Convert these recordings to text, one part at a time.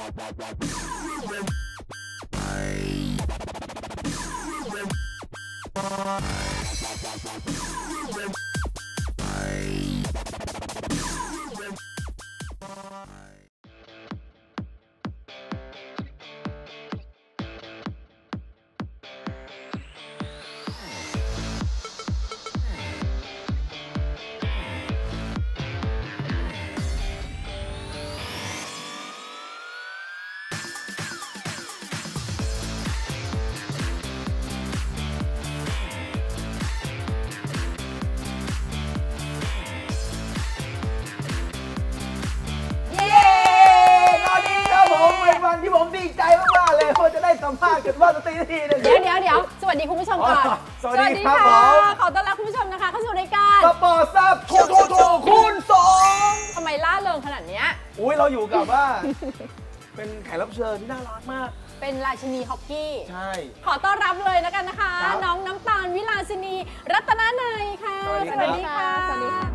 ที่ผมดีใจมากๆเลยว่าจะได้สัมภาษณ์กันว่าสตรีทีนึงเดี๋ยวสวัสดีคุณผู้ชมก่อนสวัสดีครับผมขอต้อนรับคุณผู้ชมนะคะเข้าสู่รายการสปอร์ตซับโทคูณ2 ทำไมล่าเริงขนาดนี้อุ้ยเราอยู่กับว่าเป็นแขกรับเชิญที่น่ารักมากเป็นราชินีฮอกกี้ใช่ขอต้อนรับเลยแล้วกันนะคะน้องน้ำตาลวิลาสินีรัตนนัยค่ะสวัสดีค่ะสวัสดีค่ะ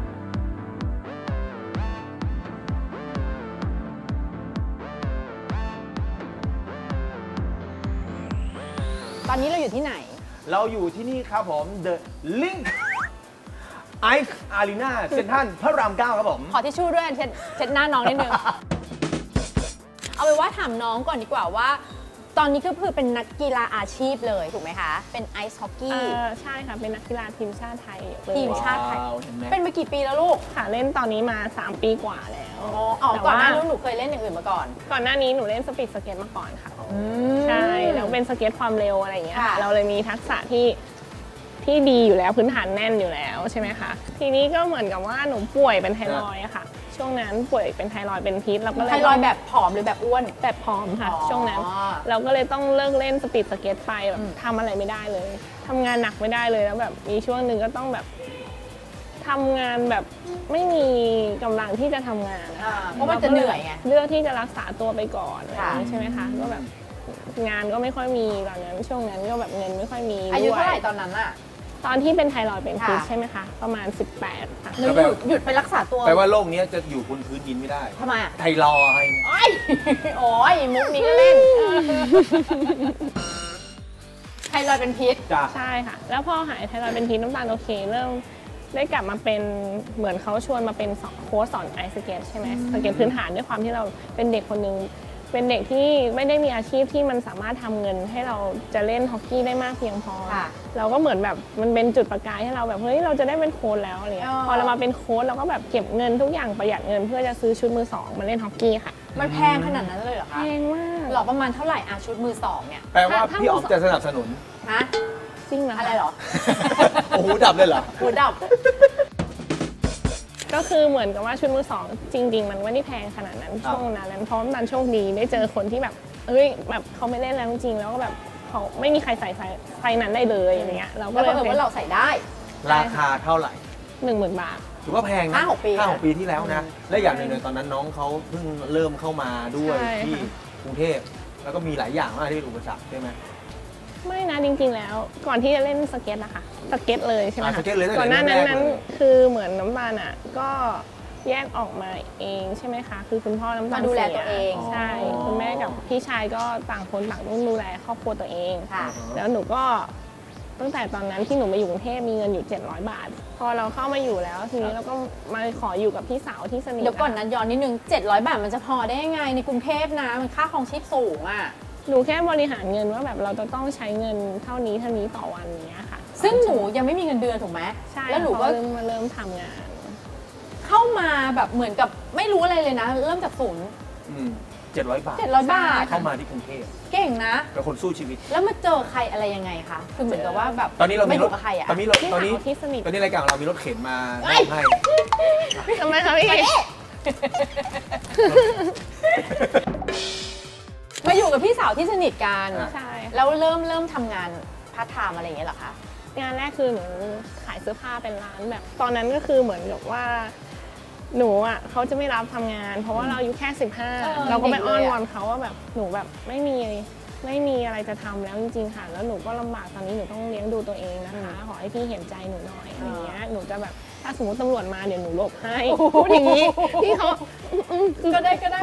ตอนนี้เราอยู่ที่ไหนเราอยู่ที่นี่ครับผม The Link Ice Arena เซ็นทรัลพระราม 9ครับผมขอทิชชู่ด้วยเช็ดหน้าน้องนิดนึง เอาไปว่าถามน้องก่อนดีกว่าว่าตอนนี้ก็คือเป็นนักกีฬาอาชีพเลยถูกไหมคะเป็นไอซ์ฮอกกี้ใช่ค่ะเป็นนักกีฬาทีมชาติไทยทีมชาติไทยเป็นมากี่ปีแล้วลูกค่ะเล่นตอนนี้มา3 ปีกว่าแล้วก่อนหน้านี้หนูเคยเล่นอย่างอื่นมาก่อนก่อนหน้านี้หนูเล่นสปีดสเก็ตมาก่อนค่ะใช่แล้วเป็นสเก็ตความเร็วอะไรอย่างเงี้ยเราเลยมีทักษะที่ดีอยู่แล้วพื้นฐานแน่นอยู่แล้วใช่ไหมคะทีนี้ก็เหมือนกับว่าหนูป่วยเป็นไทรอยด์อะค่ะช่วงนั้นป่วยเป็นไทรอยด์เป็นพิษแล้วก็เลยไทรอยด์แบบผอมหรือแบบอ้วนแบบผอมค่ะช่วงนั้นเราก็เลยต้องเลิกเล่นสปีดสเก็ตไปแบบทำอะไรไม่ได้เลยทำงานหนักไม่ได้เลยแล้วแบบมีช่วงหนึ่งก็ต้องแบบทำงานแบบไม่มีกำลังที่จะทำงานเพราะมันจะเหนื่อยไงเลือกที่จะรักษาตัวไปก่อนใช่ไหมคะก็แบบงานก็ไม่ค่อยมีตอนนั้นช่วงนั้นก็แบบเงินไม่ค่อยมีอายุเท่าไหร่ตอนนั้นอะตอนที่เป็นไทรอยด์เป็นพิษใช่ไหมคะประมาณ18ค่ะหยุดไปรักษาตัวแปลว่าโรคนี้จะอยู่บนพื้นดินไม่ได้ทำไมอะไทรอยด์โอ้ยมุกนี้ก็เล่นไทรอยด์เป็นพิษใช่ค่ะแล้วพอหายไทรอยด์เป็นพิษน้ำตาลโอเคเริ่มได้กลับมาเป็นเหมือนเขาชวนมาเป็นโค้ชสอนไอซ์สเก็ตใช่ไหมสเก็ตพื้นฐานด้วยความที่เราเป็นเด็กคนนึงเป็นเด็กที่ไม่ได้มีอาชีพที่มันสามารถทำเงินให้เราจะเล่นฮอกกี้ได้มากเพียงพอเราก็เหมือนแบบมันเป็นจุดประกายให้เราแบบเฮ้ยเราจะได้เป็นโค้ชแล้วอะไรเงี้ยพอเรามาเป็นโค้ชเราก็แบบเก็บเงินทุกอย่างประหยัดเงินเพื่อจะซื้อชุดมือ2มาเล่นฮอกกี้ค่ะมันแพงขนาดนั้นเลยเหรอคะแพงมากหรอประมาณเท่าไหร่ชุดมือ2เนี่ยแปลว่าพี่ออฟจะสนับสนุนฮะจริงเหรออะไรหรอโอ้โหดับเลยเหรอหูดับก็คือเหมือนกับว่าชุดมือ2จริงๆมันไม่ได้แพงขนาดนั้นช่วงนั้นเพราะมันโชคดีได้เจอคนที่แบบแบบเขาไม่เล่นแล้วจริงๆแล้วก็แบบเขาไม่มีใครใส่ไซส์นั้นได้เลยอย่างเงี้ยเราก็เลยว่าเราใส่ได้ราคาเท่าไหร่ 10,000 บาทถือว่าแพงนะ5-6 ปีที่แล้วนะและอย่างหนึ่งเลยตอนนั้นน้องเขาเพิ่งเริ่มเข้ามาด้วยที่กรุงเทพแล้วก็มีหลายอย่างมากที่เป็นอุปสรรคใช่ไหมไม่นะจริงๆแล้วก่อนที่จะเล่นสเก็ตนะคะสเก็ตเลยใช่ไหมคะก่อนหน้านั้นคือเหมือนน้ำตาลอ่ะก็แยกออกมาเองใช่ไหมคะคือคุณพ่อน้ำตาลดูแลตัวเองใช่คุณแม่กับพี่ชายก็ต่างคนต่างต้องดูแลครอบครัวตัวเองแล้วหนูก็ตั้งแต่ตอนนั้นที่หนูมาอยู่กรุงเทพมีเงินอยู่700 บาทพอเราเข้ามาอยู่แล้วทีนี้เราก็มาขออยู่กับพี่สาวที่สนิทเดี๋ยวก่อนนั้นย้อนนิดนึง700 บาทมันจะพอได้ยังไงในกรุงเทพนะมันค่าครองชีพสูงอ่ะหนูแค่บริหารเงินว่าแบบเราจะต้องใช้เงินเท่านี้ต่อวันอย่างเงี้ยค่ะซึ่งหนูยังไม่มีเงินเดือนถูกไหมใช่แล้วหนูก็เริ่มทำงานเข้ามาแบบเหมือนกับไม่รู้อะไรเลยนะเริ่มจากศูนย์ 700 บาทเข้ามาที่กรุงเทพเก่งนะเป็นคนสู้ชีวิตแล้วมาเจอใครอะไรยังไงคะคือเหมือนกับว่าแบบตอนนี้เราไม่อยู่กับใครอะตอนนี้รายการเรามีรถเข็นมาให้ทำไมคะพี่มาอยู่กับพี่สาวที่สนิทกันใช่แล้วเริ่มทำงานพาร์ทไทม์อะไรอย่างเงี้ยเหรอคะงานแรกคือหนูขายเสื้อผ้าเป็นร้านแบบตอนนั้นก็คือเหมือนกับว่าหนูอ่ะเขาจะไม่รับทำงานเพราะว่าเราอายุแค่15เราก็ไปอ้อนวอนเขาว่าแบบหนูแบบไม่มีอะไรจะทำแล้วจริงๆค่ะแล้วหนูก็ลำบากตอนนี้หนูต้องเลี้ยงดูตัวเองนะคะขอให้พี่เห็นใจหนูหน่อยอะไรเงี้ยหนูจะแบบถ้าสมมติตำรวจมาเดี๋ยวหนูหลบให้พูดอย่างนี้พี่เขาก็ได้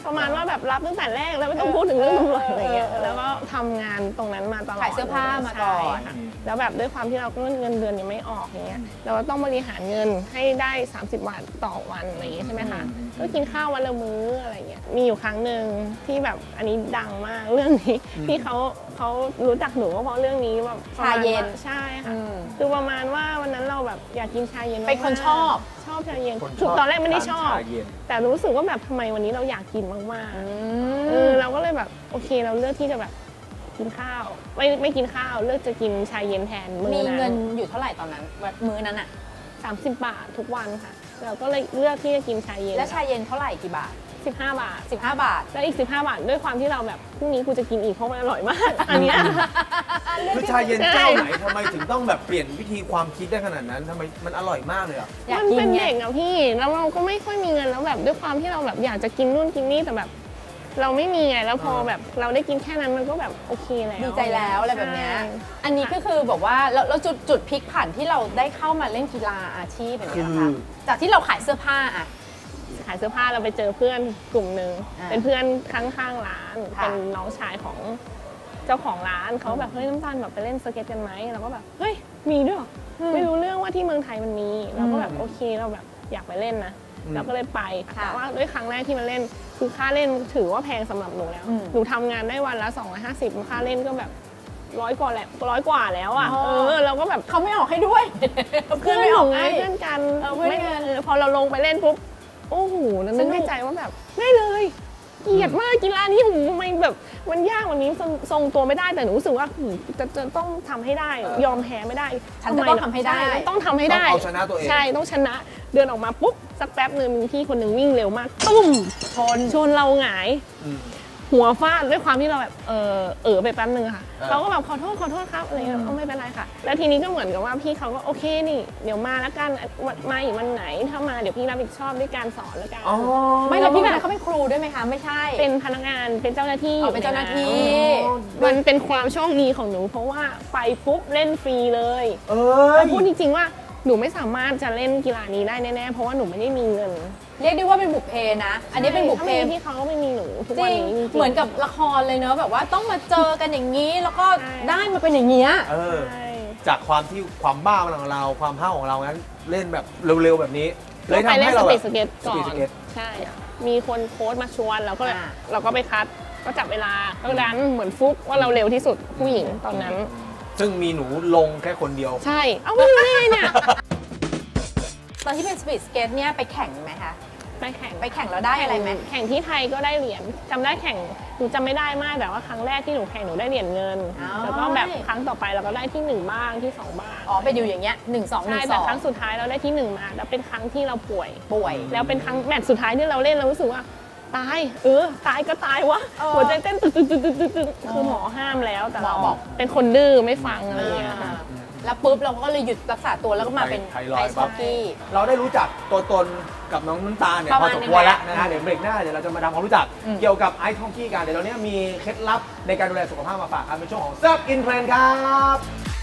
ประมาณว่าแบบรับตั้งแต่แรกแล้วไม่ต้องพูดถึงเรื่องตำรวจอะไรเงี้ยแล้วก็ทำงานตรงนั้นมาตลอดขายเสื้อผ้ามาก่อนใช่แล้วแบบด้วยความที่เราก็เงินเดือนยังไม่ออกอย่างเงี้ยเราก็ต้องบริหารเงินให้ได้30 บาทต่อวันอะไรอย่างเงี้ยใช่ไหมคะก็กินข้าววันละมื้ออะไรเงี้ยมีอยู่ครั้งหนึ่งที่แบบอันนี้ดังมากเรื่องนี้ที่เขารู้จักหนูก็เพราะเรื่องนี้แบบชาเย็นใช่ค่ะคือประมาณว่าวันนั้นเราแบบอยากกินชาเย็นเป็นคนชอบชอบชาเย็นคือตอนแรกไม่ได้ชอบชาเย็นแต่รู้สึกว่าแบบทำไมวันนี้เราอยากกินมากๆเราก็เลยแบบโอเคเราเลือกที่จะแบบกินข้าวไม่กินข้าวเลือกจะกินชาเย็นแทนมื้อมีนั้นเงินอยู่เท่าไหร่ตอนนั้นมื้อนั้นอะ 30 บาททุกวันค่ะเราก็เลยเลือกที่จะกินชาเย็นแล้วชาเย็นเท่าไหร่กี่บาท 15 บาท 15 บาทแล้วอีก15 บาทด้วยความที่เราแบบพรุ่งนี้กูจะกินอีกเพราะมันอร่อยมากอันเนี้ยคือชาเย็นเจ้าไหนทำไมถึงต้องแบบเปลี่ยนวิธีความคิดได้ขนาดนั้นทำไมมันอร่อยมากเลยอ่ะอยากมันกินเป็นไงเด็กอะพี่แล้วเราก็ไม่ค่อยมีเงินแล้วแบบด้วยความที่เราแบบอยากจะกินนู่นกินนี่แต่แบบ เราไม่มีไงแล้วพอแบบเราได้กินแค่นั้นมันก็แบบโอเคแล้วดีใจแล้วอะไรแบบเนี้ยใช่อันนี้ก็คือแบบว่าแล้วจุดพลิกผันที่เราได้เข้ามาเล่นกีฬาอาชีพแบบนี้นะคะจากที่เราขายเสื้อผ้าอะขายเสื้อผ้าเราไปเจอเพื่อนกลุ่มหนึ่งอ่าเป็นเพื่อนข้างๆร้านค่ะเป็นน้องชายของเจ้าของร้านเขาแบบเฮ้ยน้ำตาลแบบไปเล่นสเก็ตกันไหมเราก็แบบเฮ้ยมีด้วยเหรอไม่รู้เรื่องว่าที่เมืองไทยมันมีเราก็แบบโอเคเราแบบอยากไปเล่นนะเราก็เลยไปแต่ว่าด้วยครั้งแรกที่มาเล่นคือค่าเล่นถือว่าแพงสำหรับหนูแล้วหนูทำงานได้วันละ250ค่าเล่นก็แบบ100 กว่าแล้ว100 กว่าแล้วอ่ะเราก็แบบเขาไม่ออกให้ด้วยเพื่อนไม่หอนูอกไงให้เพื่อนกันเพื่อนกันพอเราลงไปเล่นปุ๊บโอ้โหนึกในใจว่าแบบได้เลยเกลียดมากกีฬานี้หูทำไมแบบมันยากวันนี้ทรงตัวไม่ได้แต่หนูรู้สึกว่าจะต้องทำให้ได้ยอมแพ้ไม่ได้ฉันจะต้องทำให้ได้ช่ต้องทำให้ได้ต้องเอาชนะตัวเองใช่ต้องชนะเดินออกมาปุ๊บสักแป๊บหนึ่งมีพี่คนหนึ่งวิ่งเร็วมากตุ้มชนเราหงายหัวฟาดด้วยความที่เราแบบไปแป๊บนึงค่ะเราก็แบบขอโทษครับอะไรเงี้ยไม่เป็นไรค่ะแล้วทีนี้ก็เหมือนกับว่าพี่เขาก็โอเคนี่เดี๋ยวมาแล้วกันมาอีกวันไหนถ้ามาเดี๋ยวพี่รับผิดชอบด้วยการสอนแล้วกันไม่แล้วพี่วันนั้นเขาเป็นครูด้วยไหมคะไม่ใช่เป็นพนักงานเป็นเจ้าหน้าที่อ๋อเป็นเจ้าหน้าที่มันเป็นความโชคดีของหนูเพราะว่าไปปุ๊บเล่นฟรีเลยแล้ยวพูดจริงๆว่าหนูไม่สามารถจะเล่นกีฬานี้ได้แน่ๆเพราะว่าหนูไม่ได้มีเงินเรียกได้ว่าเป็นบุพเพนะ อันนี้เป็นบุพเพถ้าไม่มีพี่เขาก็ไม่มีหนูทุกจวันริงนี้จริงๆเหมือนกับละครเลยเนอะแบบว่าต้องมาเจอกันอย่างนี้ แล้วก็ได้มาเป็นอย่างเงี้ยใช่จากความบ้าของเราความห้าวของเรานั้นเล่นแบบเร็วๆแบบนี้เลยไปทำเล่ให้นสเราปีแบดบสเก็ตก่อสปีดนสเก็ตใช่มีคนโค้ชมาชวนเราก็เลยอ่าเราก็ไปคัดก็จับเวลาก็ดันเหมือนฟุกว่าเราเร็วที่สุดผู้หญิงตอนนั้นซึ่งมีหนูลงแค่คนเดียวใช่เอาไม่รู้ได้ไงเนี่ยตอนที่เป็นสปีดสเกตเนี่ยไปแข่งไหมคะไปแข่งไปแข่งแล้วได้อะไรไหมแข่งที่ไทยก็ได้เหรียญจำได้แข่งหนูจำไม่ได้มากแต่ว่าครั้งแรกที่หนูแข่งหนูได้เหรียญเงินอ๋อแล้วก็แบบครั้งต่อไปเราก็ได้ที่ 1 บ้างที่ 2 บ้างอ๋อไปอยู่อย่างเงี้ย1 2 ใช่ 1 แต่ครั้งสุดท้ายเราได้ที่ 1 มาแล้วเป็นครั้งที่เราป่วย 2ป่วยแล้วเป็นครั้งแมตช์สุดท้ายที่เราเล่นเรารู้สึกว่าตายตายก็ตายวะเออหัวใจเต้นตึกคือหมอห้ามแล้วแต่เราหมอบอกเป็นคนดื้อไม่ฟังอะไรอย่างเงี้ยอ่าค่ะแล้วปุ๊บเราก็เลยหยุดรักษาตัวแล้วก็มาเป็นไทรไออยด์ซ์ฮอกกี้เราได้รู้จักตัวตนกับน้องน้ำตาลเนี่ยประพมาอณสมนึงควรแล้วแล้วนะฮะเดี๋ยวเบรกหน้าเดี๋ยวเราจะมาทำความรู้จักอืมเกี่ยวกับไอซ์ฮอกกี้กันเดี๋ยวเราเนี้ยมีเคล็ดลับในการดูแลสุขภาพมาฝากครับในช่วงของแซบอินเทรนครับ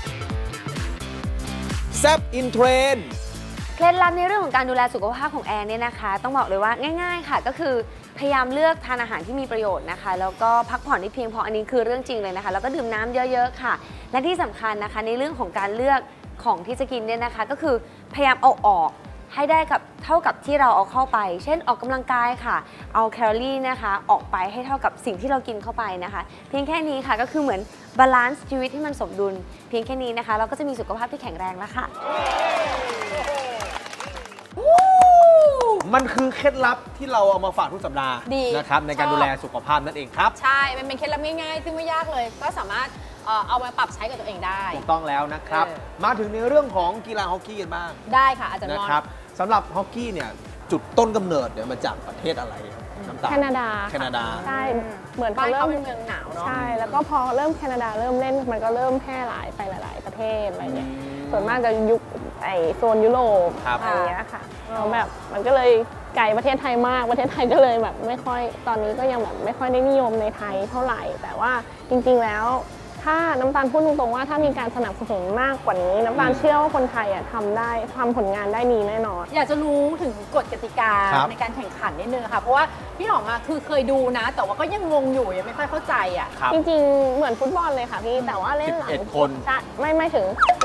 แซบอินเทรนเคล็ดลับในเรื่องของการดูแลสุขภาพของแอนเนี่ยนะคะ ต้องบอกเลยว่าง่ายๆค่ะก็คือพยายามเลือกทานอาหารที่มีประโยชน์นะคะแล้วก็พักผ่อนที่เพียงพออันนี้คือเรื่องจริงเลยนะคะแล้วก็ดื่มน้ำเยอะๆค่ะและที่สำคัญนะคะในเรื่องของการเลือกของที่จะกินเนี่ยนะคะก็คือพยายามเอาออกให้ได้กับเท่ากับที่เราเอาเข้าไป เช่นออกกำลังกายค่ะเอาแคลอรี่นะคะออกไปให้เท่ากับสิ่งที่เรากินเข้าไปนะคะเพียงแค่นี้ค่ะก็คือเหมือนบาลานซ์ชีวิตที่มันสมดุลเพียงแค่นี้นะคะเราก็จะมีสุขภาพที่แข็งแรงแล้วค่ะมันคือเคล็ดลับที่เราเอามาฝากทุกสัปดาห์ดีนะครับในการชอบดูแลสุขภาพนั่นเองครับใช่มันเป็นเคล็ดลับง่ายๆซึ่งไม่ยากเลย ก็สามารถเอามาปรับใช้กับตัวเองได้ถูกต้องแล้วนะครับ มาถึงในเรื่องของกีฬาฮอกกี้กันบ้างได้ค่ะอาจารย์นะมอนครับสำหรับฮอกกี้เนี่ยจุดต้นกำเนิดเนี่ยมาจากประเทศอะไรครับน้ำตาลแคนาดาแคนาดาใช่เหมือนบ้านเริ่เขามเป็นเมืองหนาวเนาะใช่แล้วก็พอเริ่มแคนาดาเริ่มเล่นมันก็เริ่มแพร่หลายไปหลาย ๆ ประเทศอะไรเงี้ยส่วนมากจะยุคโซนยุโรปครับอะไรเงี้ยค่ะแล้วแบบมันก็เลยไกลประเทศไทยมากประเทศไทยก็เลยแบบไม่ค่อยตอนนี้ก็ยังแบบไม่ค่อยได้นิยมในไทยเท่าไหร่ แต่ว่าจริงๆแล้วถ้าน้ำตาลพูดตรงๆว่าถ้ามีการสนับสนุนมากกว่านี้น้ำตาลเชื่อว่าคนไทยทำผลงานได้ดีแน่นอนอยากจะรู้ถึงกฎกติกาครับในการแข่งขันนิดนึงค่ะเพราะว่าพี่หอมคือเคยดูนะ แต่ว่าก็ยังงงอยู่ยังไม่ค่อยเข้าใจอ่ะครับจริงๆเหมือนฟุตบอลเลยค่ะพี่แต่ว่าเล่นหลัง 11 คนใช่ไม่ถึง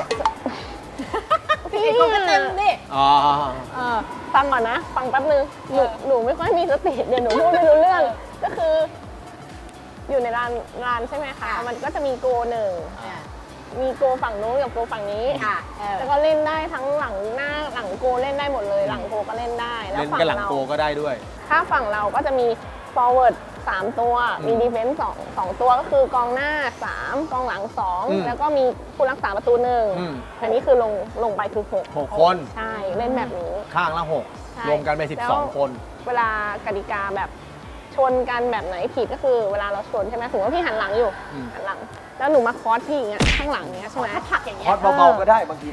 พี่คนก็เต็มดิอ๋อฟังก่อนนะฟังแป๊บนึงหนูไม่ค่อยมีสติเดี๋ยวหนูพูดไม่รู้เรื่องก็คือ อยู่ในร้านใช่ไหมคะมันก็จะมีโกหนึ่งมีโกฝั่งนู้นกับโกฝั่งนี้ค่ะแล้วก็เล่นได้ทั้งหลังหน้าหลังโกเล่นได้หมดเลย หลังโกก็เล่นได้แล้วเล่นฝั่กันงหลังเราโกก็ได้ด้วยถ้าฝั่งเราก็จะมี forward 3 ตัวมี defense 2ตัวก็คือกองหน้า 3 กองหลัง 2 แล้วก็มีผู้รักษาประตู1อันนี้คือลงไปคือ 6 คนใช่เล่นแบบนี้ข้างละใช่ 6 รวมกันเป็นแล้ว 12 คนเวลากติกาแบบชนกันแบบไหนผิดก็คือเวลาเราชนใช่ไหมสมมติว่าพี่หันหลังอยู่หันหลังแล้วหนูมาคอสพี่อย่างเงี้ยข้างหลังเนี้ยใช่ไหมถ้าผักอย่างเงี้คอย สเบาๆก็ได้บางที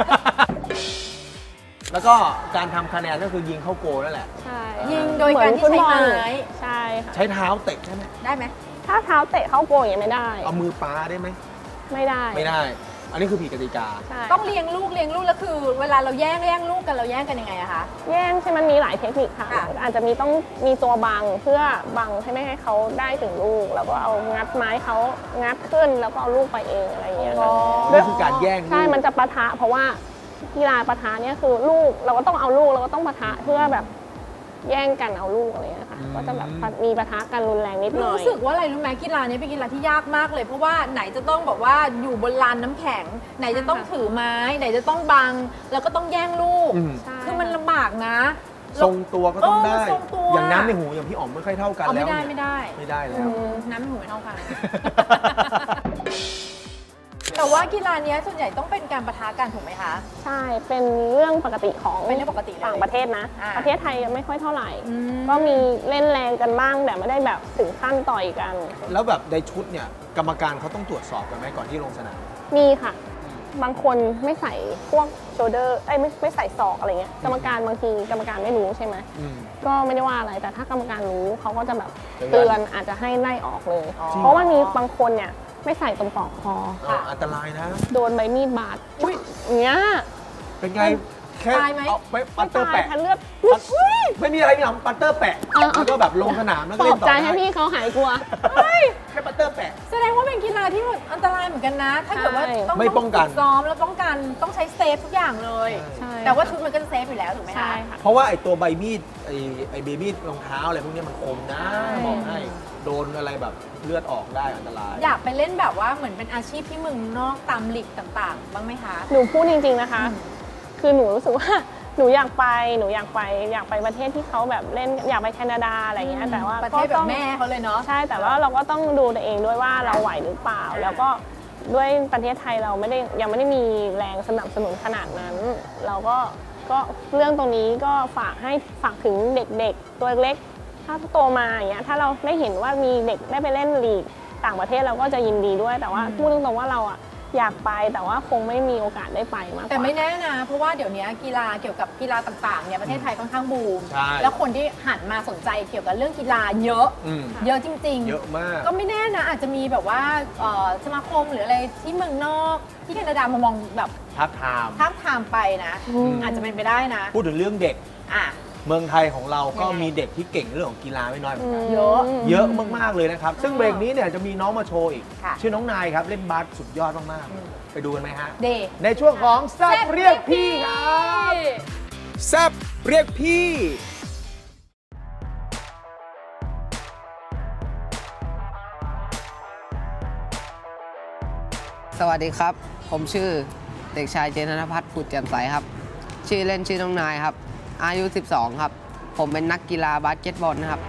แล้วก็การทำคะแนนก็คือยิงเข้าโกนั่นแหละใช่ยิงโดยการที่ใช้ไม้ใช่ค่ะใช้เท้าเตะใช่ไหมได้ไหมถ้าเท้าเตะเข้าโกอย่างเงี้ยไม่ได้เอามือปาได้ไหมไม่ได้ไม่ได้ อันนี้คือผิดกติกาใช่ต้องเลี้ยงลูกแล้วคือ เวลาเราแย่งลูกกันเราแย่งกันยังไงอะคะแย่งใช่มันมีหลายเทคนิคค่ะค่ะอาจจะต้องมีตัวบังเพื่อบังให้ไม่ให้เขาได้ถึงลูกแล้วก็เอางัดไม้เขางัดขึ้นแล้วก็เอาลูกไปเองอะไรอย่างเงี้ยค่ะนี่คือการแย่งลูกใช่มันจะปะทะเพราะว่ากีฬาปะทะเนี่ยคือลูกเราก็ต้องเอาลูกเราก็ต้องปะทะเพื่อแบบแย่งกันเอาลูกอะไรอย่างเงี้ยค่ะก็จะแบบมีปะทะกันรุนแรงนิดหน่อยรู้สึกว่าอะไรรู้ไหมกีฬานี้เป็นกีฬาที่ยากมากเลย เพราะว่าไหนจะต้องแบบว่าอยู่บนลานน้ำแข็ง ไหนจะต้องถือไม้ ไหนจะต้องบัง แล้วก็ต้องแย่งลูกใช่คือมันลำบากนะทรงตัวก็ต้องได้ทรงตัวอย่างน้ำในหูอย่างพี่อ๋อมไม่ค่อยเท่ากันเอาแล้วไม่ได้เนี่ยไม่ได้ไม่ได้แล้วน้ำในหูไม่เท่ากัน แต่ว่ากีฬานี้ส่วนใหญ่ต้องเป็นการปะทะกันถูกไหมคะใช่เป็นเรื่องปกติของเป็นเรื่องปกติเลยต่างประเทศนะอ่าประเทศไทยยังไม่ค่อยเท่าไหร่อืมก็มีเล่นแรงกันบ้างแต่ไม่ได้แบบถึงขั้นต่อยกันแล้วแบบในชุดเนี่ยกรรมการเขาต้องตรวจสอบกันไหมก่อนที่ลงสนามมีค่ะ บางคนไม่ใส่พวกโชเดอร์ไม่ใส่ศอกอะไรเงี้ยกรรมการบางทีกรรมการไม่รู้ใช่ไหมอืมก็ไม่ได้ว่าอะไรแต่ถ้ากรรมการรู้เขาก็จะแบบเตืเตืออน นอาจจะให้ไล่ออกเลยอ๋อเพราะว่ามีบางคนเนี่ยไม่ใส่ตรงปลอกคออันตรายนะโดนใบมีดบาดอย่างเงี้ยเป็นไงแค่ตายไหมเอาไปปัตเตอร์ตายแปะค่ะเลือดไม่มีอะไรนี่หรอกปัตเตอร์แปะแล้วก็แบบลงสนามแล้วปก็ลเล่อบนต่อใจได้ให้พี่เขาหายกลัวแค่ปัตเตอร์แปะแสดงว่าเป็นกีฬาที่อันตรายเหมือนกันนะ ถ้าเกิดว่าใช่ต้องไม่ป้องกันฝึซ้อมแล้วป้องกันต้องใช้เซฟทุกอย่างเลยใช่แต่ว่าชุดมันก็จะเซฟอยู่แล้วถูกไหมคะใช่ค่ะเพราะว่าไอ้ตัวใบมีดไอ้เบบี้รองเท้าอะไรพวกเนี้ยมันคมนะใช่บอกให้โดนอะไรแบบเลือดออกได้อันตรายอยากไปเล่นแบบว่าเหมือนเป็นอาชีพที่เมืองนอกตามลีกต่างๆ บ้างไหมคะหนูพูดจริงๆนะคะอืมคือหนูรู้สึกว่า หนูอยากไปประเทศที่เขาแบบเล่นอยากไปแคนาดาอะไรอย่างเงี้ยแต่ว่าประเทก็ศแบต้บองแม่เขาเลยเนาะใช่แต่ว่าเราก็ต้องดูตัวเองด้วยว่าเราไหวหรือเปล่า แล้วก็ด้วยประเทศไทยเรายังไม่ได้มีแรงสนับสนุนขนาดนั้น เราก็เรื่องตรงนี้ก็ฝากถึงเด็กๆตัวเล็กถ้าโตมาอย่างเงี้ยถ้าเราได้เห็นว่ามีเด็กได้ไปเล่นลีกต่างประเทศเราก็จะยินดีด้วยแต่ว่าพูดตรงๆว่าเราอะอยากไปแต่ว่าคงไม่มีโอกาสได้ไปมากกว่าแต่ไม่แน่นะ เพราะว่าเดี๋ยวนี้กีฬาเกี่ยวกับกีฬาต่างๆเนี่ยประเทศไทยค่อนข้างบูมใช่แล้วคนที่หันมาสนใจเกี่ยวกับเรื่องกีฬาเยอะอืมเยอะจริงๆเยอะมากก็ไม่แน่นะอาจจะมีแบบว่าสมาคมหรืออะไรที่เมืองนอกที่แคนาดามามองแบบทับทามท้าบทามไปนะ อาจจะเป็นไปได้นะพูดถึงเรื่องเด็กอ่ะเมืองไทยของเราก็ยังไงมีเด็กที่เก่งเรื่องของกีฬาไม่น้อยเหมือนกันเยอะเยอะมากๆเลยนะครับ ซึ่งเบรกนี้เนี่ยจะมีน้องมาโชว์อีกค่ะชื่อน้องนายครับ เล่นบาสสุดยอดมากๆ ไปดูกันไหมฮะเดย์ในช่วงของแซบเรียกพี่ครับแซบเรียกพี่สวัสดีครับ ผมชื่อเด็กชายเจนธนพัฒน์ผุดแจ่มใสครับ ชื่อเล่นชื่อน้องนายครับ อายุ 12 ครับ ผมเป็นนักกีฬาบาสเกตบอลนะครับ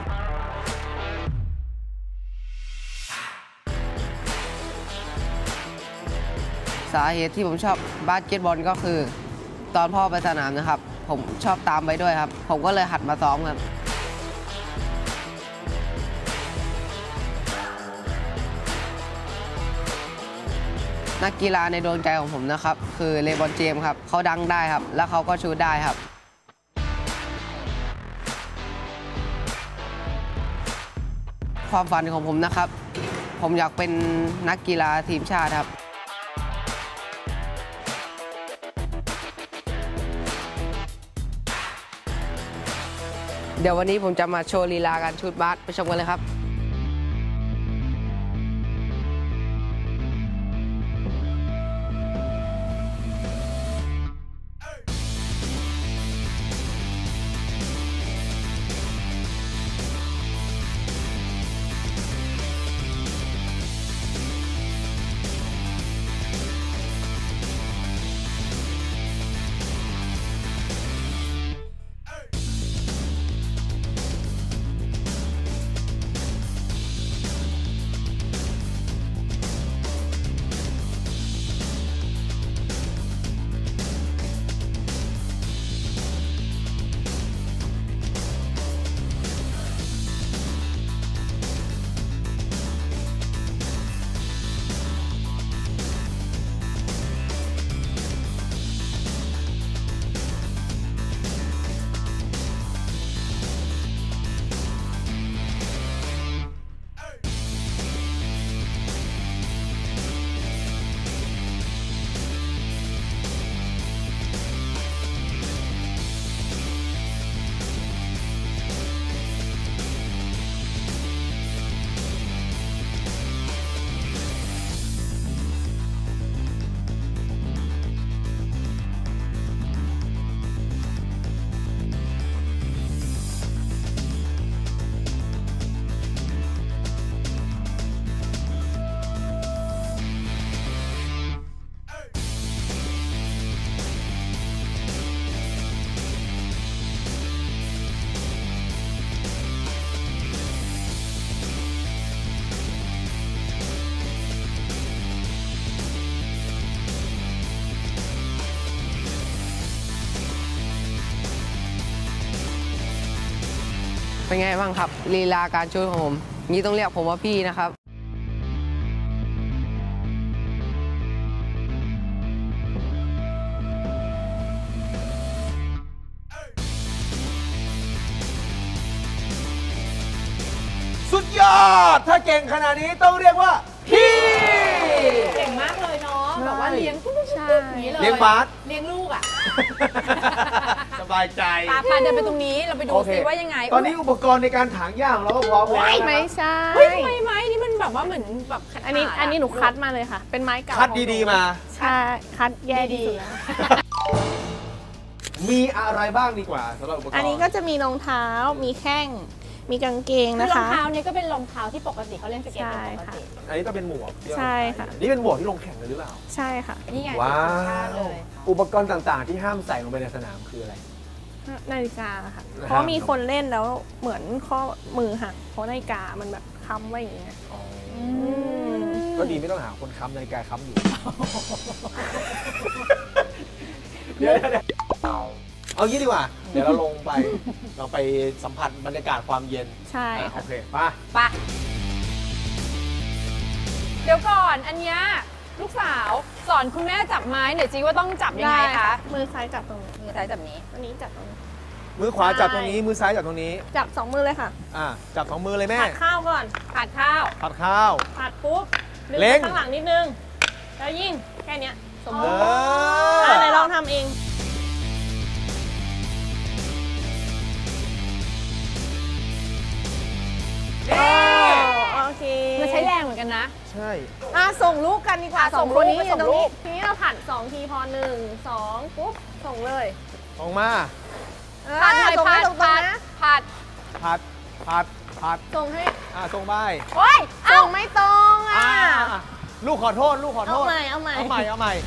สาเหตุที่ผมชอบบาสเกตบอลก็คือ ตอนพ่อไปสนามนะครับ ผมชอบตามไปด้วยครับ ผมก็เลยหัดมาซ้อมครับ นักกีฬาในดวงใจของผมนะครับ คือเลบรอนเจมส์ครับเขาดังได้ครับ แล้วเขาก็ชูตได้ครับ ความฝันของผมนะครับ ผผมอยากเป็นนักกีฬาทีมชาติครับเดี๋ยววันนี้ผมจะมาโชว์ลีลาการชูตบาสไปชมกันเลยครับเป็นไงบ้างครับลีลาการชูตของผมนี่ต้องเรียกผมว่าพี่นะครับสุดยอดถ้าเก่งขนาดนี้ต้องเรียกว่าพี่เก่งมากเลยเนาะแบบว่าเลี้ยงปุ๊บนี้เลยเลี้ยงบาสเลี้ยงลูกอ่ะสบายใจพาเดินไปตรงนี้เราไปดูซิว่ายังไงตอนนี้อุปกรณ์ในการถางหญ้าของเราก็พร้อมแล้วไม่ใช่เฮ้ยทำไมไม้นี่มันแบบว่าเหมือนแบบอันนี้หนูคัดมาเลยค่ะ เป็นไม้เก่าคัดดีๆมาใช่คัดแย่ดีสุดแล้วมีอะไรบ้างดีกว่าสำหรับอุปกรณ์อันนี้ก็จะมีรองเท้ามีแข้งมีกางเกงคือนะรองคะเท้าเนี่ยก็เป็นรองเท้าที่ปกติเขาเล่นสเก็ตเป็นปกติอันนี้ต้องเป็นหมวกที่เราใช่ค่ะนี่เป็นหมวกที่ลงแข่งเลยหรือเปล่าใช่ค่ะนี่ไงว้าติดทีมชาติวเลยอุปกรณ์ต่างๆ ที่ห้ามใส่ลงไปในสนามคืออะไรนาฬิกาค่ะเพราะมีคนเล่นแล้วเหมือนข้อมือหักเพราะนาฬิกามันแบบค้ำไว้อย่างเงี้ยก็ดีไม่ต้องหาคนค้ำนาฬิกาค้ำอยู่ เดี๋ยวเอางี้ดีกว่า เดี๋ยวเราลงไป เราไปสัมผัสบรรยากาศความเย็นใช่โอค่ะเคไปเดี๋ยวก่อนอันเนี้ยลูกสาวสอนคุณแม่จับไม้หน่อยจีว่าต้องจับยังไงคะมือซ้ายจับตรงนี้มือซ้ายจับนี้อันนี้จับตรงนี้มือขวาจับตรงนี้ มือซ้ายจับตรงนี้จับสองมือเลยค่ะจับสองมือเลยแม่ผัดข้าวก่อนผัดข้าวผัดข้าวผัดปุ๊บดึงเล็ไปงข้างหลังนิดนึงแล้วยิงแค่เนี้ยสมมเอติอไหนลองทำเอง โอเคมันใช้แรงเหมือนกันนะใช่ส่งลูกกันดีกว่าส่งลูกคนนี้ไปส่งตรงลูนี้กทีนี้เราผัด2 ทีพอ1 2ปุ๊บส่งเลยออกมาผัดหน่อยส่งผัให้ดตรงๆนะผัดผัดผัดส่งให้ส่งไปโอ้ยส่งไม่ตรงอ่ะลูกขอโทษ ลูกขอโทษเอาใหม่เอาใหม่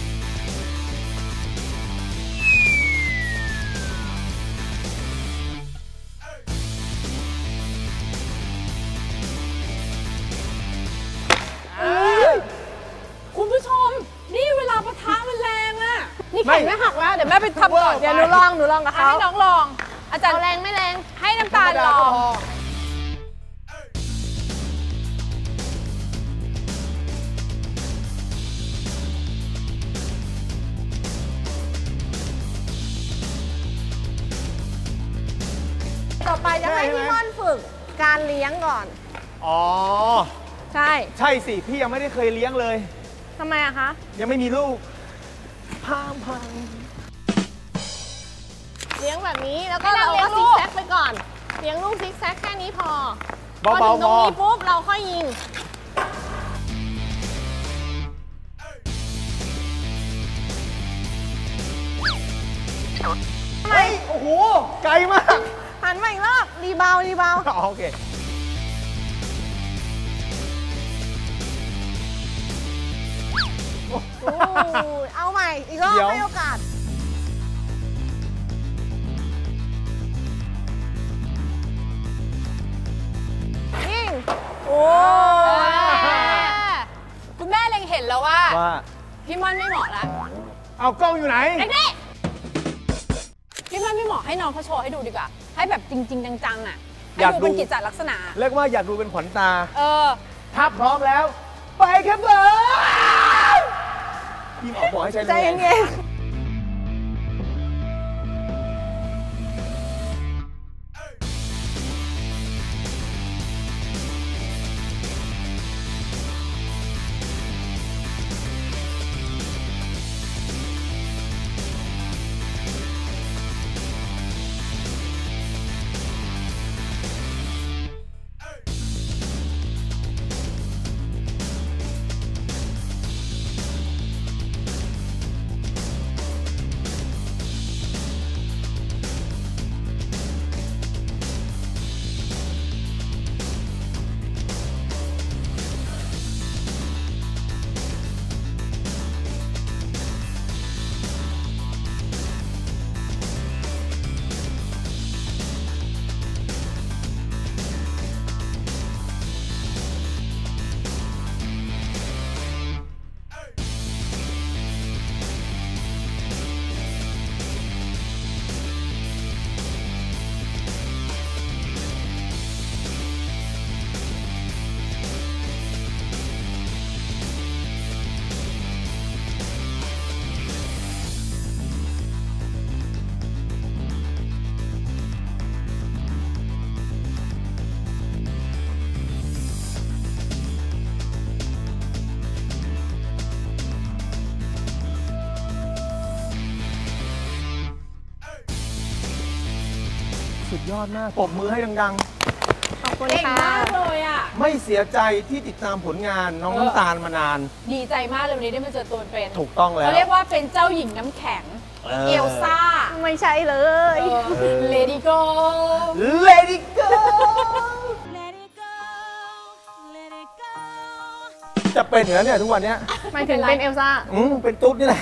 คุณผู้ชม นี่เวลาปะทะมันแรงอะนี่แขนไม่หักแล้วเดี๋ยวแม่ไปทำก่อนเดี๋ยวหนูลองกับเขาให้น้องลอง อาจารย์เอาแรงไม่แรงให้น้ำตาลลองต่อไปจะให้พี่ม่อนฝึกการเลี้ยงก่อนอ๋อใช่ใช่สิพี่ยังไม่ได้เคยเลี้ยงเลยทำไมอะคะยังไม่มีลูกพามเลี้ยงแบบนี้แล้วก็ให้เราเราเลี้ยก็งลูซิกกแซกไปก่อนเลี้ยงลูกซิกแซกแค่นี้พอเบาพอๆถึงตรงนี้ปุ๊บเราค่อยยิงเฮ้ยโอ้โหไกลมากหันมาอีกรอบรีบาวรีบาวโอเคเอาใหม่อีกรอบเดี๋ยวให้โอกาสยิงโอ้คุณแม่เล็งเห็นแล้วว่าว่าพี่ม่อนไม่เหมาะละเอากล้องอยู่ไหนเด็กๆพี่ม่อนไม่เหมาะให้น้องเขาโชว์ให้ดูดีกว่า ให้แบบจริง ๆ จังๆอ่ะให้อยากดูดูเป็นกิจจลักษณะเรียกว่าอยากดูเป็นขวัญตาเออถ้าพร้อมแล้ว ไปครับเลยพี่หมอบอกให้ใช้ใจแรงเย็นสุดยอดมากปรบมือให้ดังขอบคุณเก่งค่ะมากเลยอ่ะๆ ไม่เสียใจที่ติดตามผลงานน้องน้ำตาลมานานดีใจมากเลยวันนี้ได้มาเจอตัวเป็นถูกต้องแล้วเขาเรียกว่าเป็นเจ้าหญิงน้ำแข็ง เอลซ่าไม่ใช่เลยเลดี้โก Let it go จะเป็นอย่างนั้นเนี่ยทุกวันเนี้ยหมายถึงเป็นเอลซ่าเป็นตุ๊ดนี่แหละ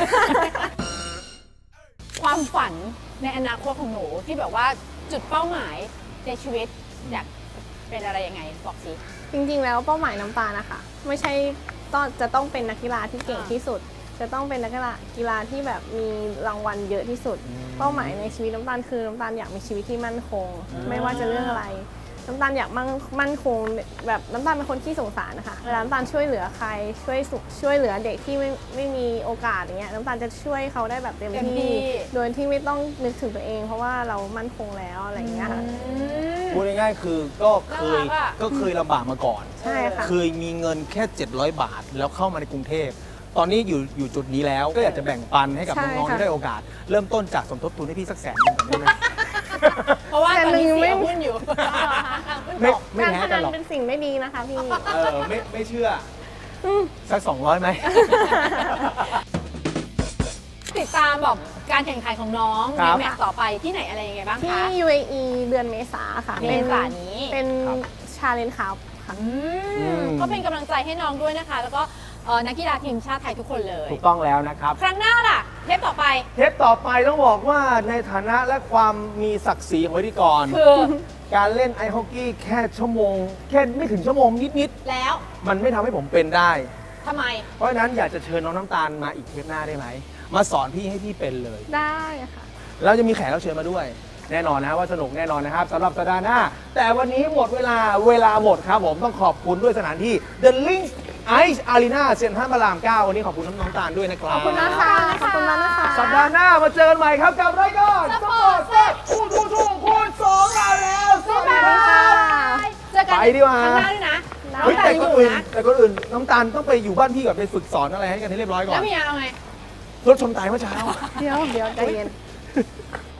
ความฝันในอนาคตของหนูที่แบบว่าจุดเป้าหมายในชีวิตอยากเป็นอะไรยังไงบอกสิจริงๆ แล้วเป้าหมายน้ำตาลนะคะไม่ใช่จะต้องเป็นนักกีฬาที่เก่งที่สุด จะต้องเป็นนักกีฬาที่แบบมีรางวัลเยอะที่สุด เป้าหมายในชีวิตน้ำตาลคือน้ำตาลอยากมีชีวิตที่มั่นคง ไม่ว่าจะเรื่องอะไร น้ำตาลอยากมั่นคงแบบน้ำตาลเป็นคนขี้สงสารนะคะเวลาน้ำตาลช่วยเหลือใครช่วยเหลือเด็กที่ไม่มีโอกาสอย่างเงี้ยน้ำตาลจะช่วยเขาได้แบบเต็มที่โดยที่ไม่ต้องนึกถึงตัวเอง เพราะว่าเรามั่นคงแล้วอะไรอย่างเงี้ยค่ะพูดง่ายๆคือก็เคยลำบากมาก่อนใช่ค่ะเคยมีเงินแค่ 700 บาท แล้วเข้ามาในกรุงเทพ ตอนนี้อยู่จุดนี้แล้วก็อยากจะแบ่งปันให้กับใช่น้องๆค่ะที่ได้โอกาส เริ่มต้นจากสมทบทุนให้พี่สัก100,000ก่อนได้ไหมเพราะว่าตอนนี้แต่หนูเสียไม่หุ้นอยู่ไม่การแพ้พกันันนหรอกเป็นสิ่งไม่ดีนะคะพี่ไม่เชื่อสัก200ไหมติดตามแบบการแข่งขันของน้องครัในบแมตช์ต่อไปที่ไหนอะไรยังไงบ้างที่คะ UAE เดือนเมษาค่ะเมษายนนี้เป็นครับชาเลนจ์ครับค่ะก็เป็นกำลังใจให้น้องด้วยนะคะ แล้วก็นักกีฬาทีมชาติไทยทุกคนเลยถูกต้องแล้วนะครับครั้งหน้าล่ะ เทปต่อไปเทปต่อไปต้องบอกว่าในฐานะและความมีศักดิ์ศรีของพิธีกรคือการเล่นไอซ์ฮอกกี้แค่ชั่วโมง แค่ไม่ถึงชั่วโมงนิดแล้วๆ มันไม่ทำให้ผมเป็นได้ทำไมเพราะฉะนั้นอยากจะเชิญน้องน้ำตาลมาอีกเทปหน้าได้ไหม มาสอนพี่ให้พี่เป็นเลยได้ค่ะแล้วจะมีแขกรับเชิญมาด้วย แน่นอนนะว่าสนุกแน่นอนนะครับสำหรับสัปดาห์หน้า แต่วันนี้หมดเวลาหมดครับผมต้องขอบคุณด้วยสถานที่ The Link Ice Arena เซ็นทรัลพระราม 9 วันนี้ขอบคุณน้องๆตาลด้วยนะครับขอบคุณนะคะ ขอบคุณมากนะคะสัปดาห์หน้ามาเจอกันใหม่ครับกับรายการสปอร์ตเซ็ตคูณคูณคูณคูณ2เราแล้วสวัสดีครับเจอกันไปดีกว่าครั้งหน้าด้วยนะน้ำตาลยังอยู่นะแต่คนอื่นน้ำตาลต้องไปอยู่บ้านพี่ก่อนไปฝึกสอนอะไรให้กันให้เรียบร้อยก่อแล้นวพี่ยาเอาไงรถชนตายเมื่อเช้าเดี๋ยวใจเย็น